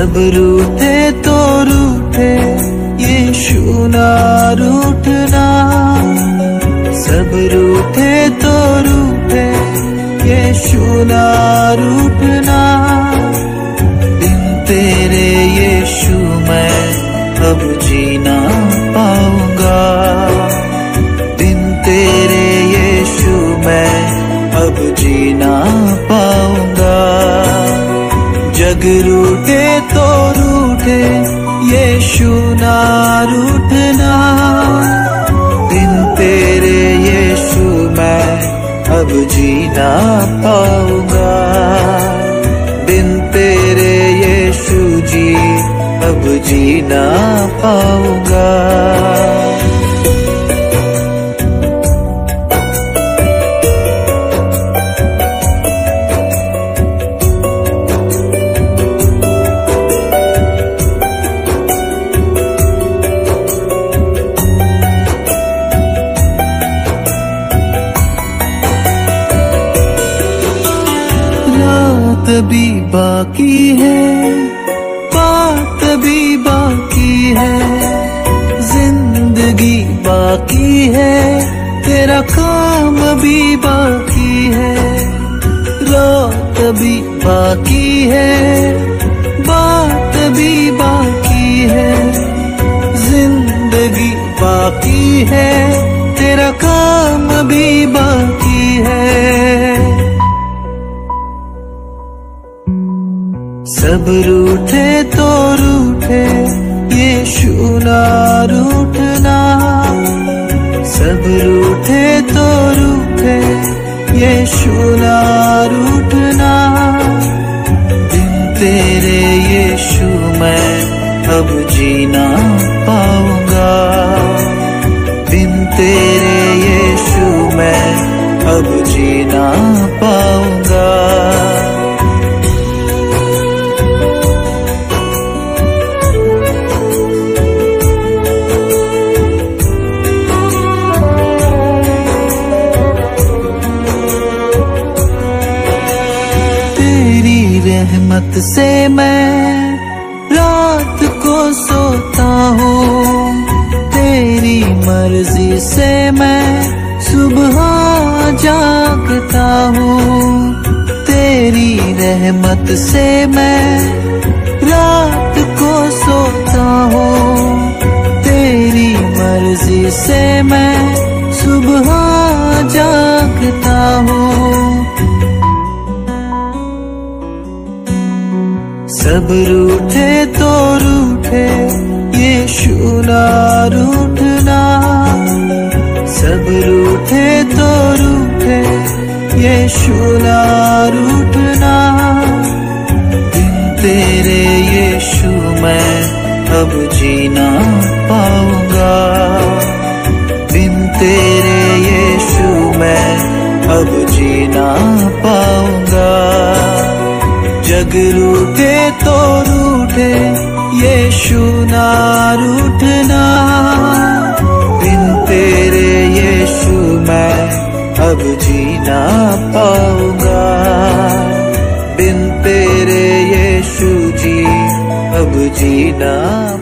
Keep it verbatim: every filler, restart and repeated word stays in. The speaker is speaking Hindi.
सब रूठे तो रूठे यीशु ना रूठना, सब रूठे तो रूठे यीशु ना रूठना। बिन तेरे यीशु मैं अब जीना पाऊंगा, बिन तेरे यीशु मैं अब जीना पाऊंगा। जग रूठे तो रूठे यीशु ना रूठना, बिन तेरे यीशु मैं अब जीना पाऊंगा, बिन तेरे यीशु जी अब जीना पाऊंगा। रात भी बाकी है, बात भी बाकी है, जिंदगी बाकी है, तेरा काम भी बाकी है। रात भी बाकी है, बात भी बाकी है, जिंदगी बाकी है, तेरा काम भी बाकी है। सब रूठे तो रूठे यीशु ना रूठना, सब रूठे तो रूठे यीशु ना रूठना। बिन तेरे यीशु मैं अब जीना पाऊंगा, बिन तेरे यीशु मैं अब जीना पाऊंगा। रहमत से मैं रात को सोता हूँ, तेरी मर्जी से मैं सुबह जागता हूँ। तेरी रहमत से मैं रात को सोता हूँ, तेरी मर्जी से मैं सुबह जागता हूँ। सब रूठे तो रूठे यीशु ना रूठना, सब रूठे तो रूठे यीशु ना रूठना। बिन तेरे यीशु मैं अब जीना पाऊंगा, बिन तेरे यीशु मैं अब जीना पाऊंगा। जग रूठे तो रूठे यीशु ना रूठना, बिन तेरे यीशु मैं अब जीना पाऊंगा, बिन तेरे यीशु जी अब जीना